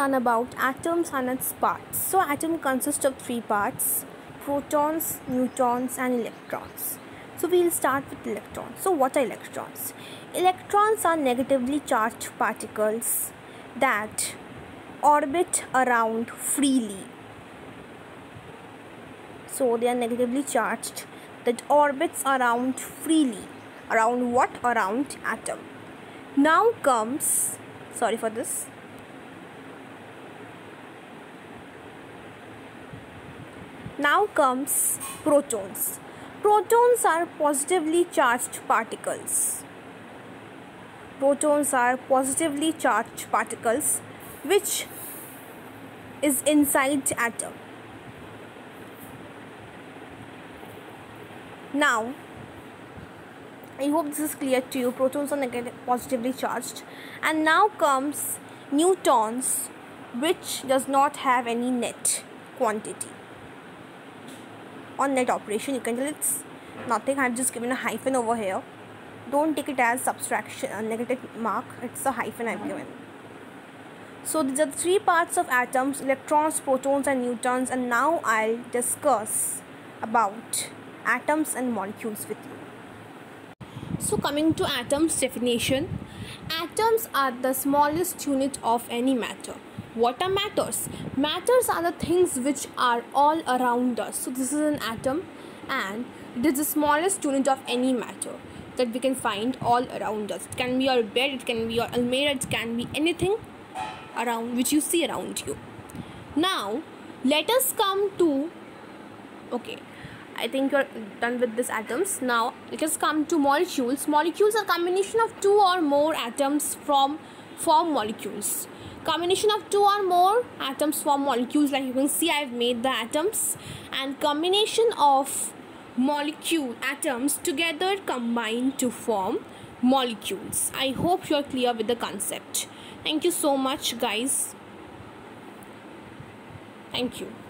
learn about atoms and its parts. So atom consists of three parts: protons, neutrons and electrons. So we'll start with electrons. So what are electrons? Electrons are negatively charged particles that orbit around freely. So they are negatively charged that orbits around freely. Around what? Around atom. Now comes, sorry for this. Now comes protons. Protons are positively charged particles. Protons are positively charged particles which is inside atom. Now, I hope this is clear to you. Protons are positively charged. And now comes neutrons, which does not have any net quantity or net operation. You can tell it's nothing. I've just given a hyphen over here. Don't take it as subtraction, a negative mark. It's a hyphen I've given. So these are the three parts of atoms: electrons, protons and neutrons. And now I'll discuss about atoms and molecules with you. So coming to atoms definition, atoms are the smallest unit of any matter. What are matters? Matters are the things which are all around us. So this is an atom and it is the smallest unit of any matter that we can find all around us. It can be your bed, it can be your almirah, it can be anything around which you see around you. Now let us come to, okay, I think you're done with this atoms. Now let us come to molecules. Molecules are a combination of two or more atoms form molecules. Combination of two or more atoms form molecules. Like you can see, I've made the atoms, and combination of atoms together combine to form molecules. I hope you're clear with the concept. Thank you so much, guys. Thank you.